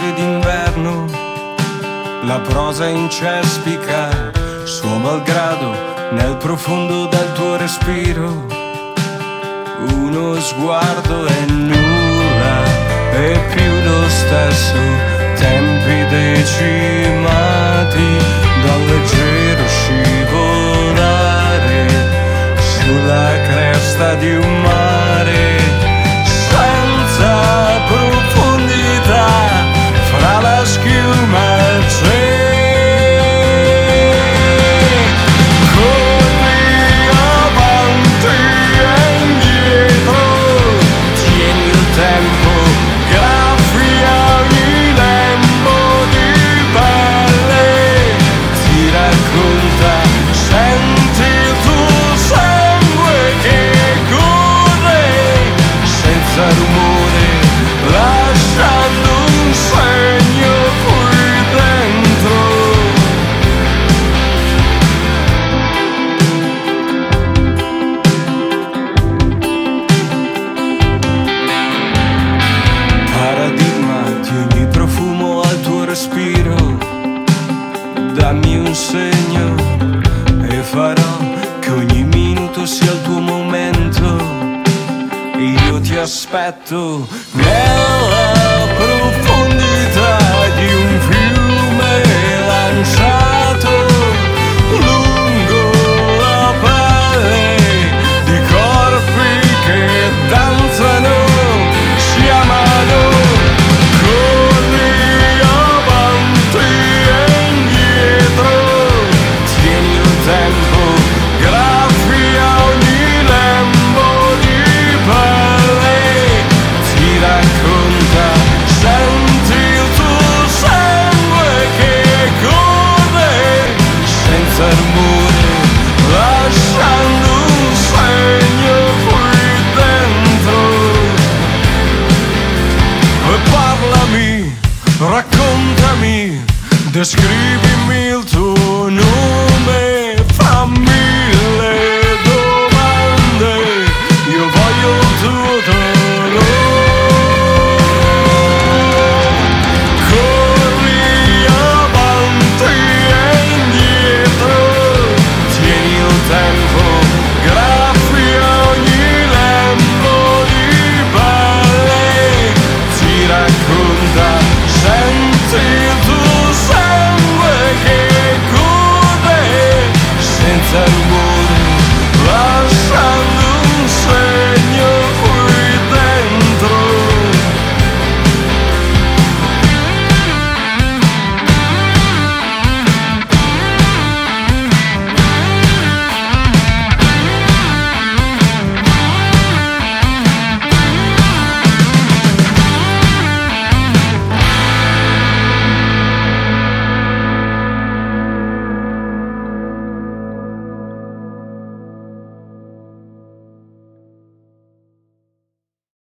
sere d'inverno, la prosa incespica suo malgrado nel profondo del tuo respiro. Uno sguardo e nulla è più lo stesso, tempi decimati dal leggero scivolare sulla cresta di un mare senza profondità, fra la schiuma e il cielo. Dammi un segno e farò che ogni minuto sia il tuo momento. Io ti aspetto nella profondità di un fiume lanciato lungo la pelle di corpi che danzano, si amano. Lasciando un segno qui dentro. E parlami, raccontami, descrivimi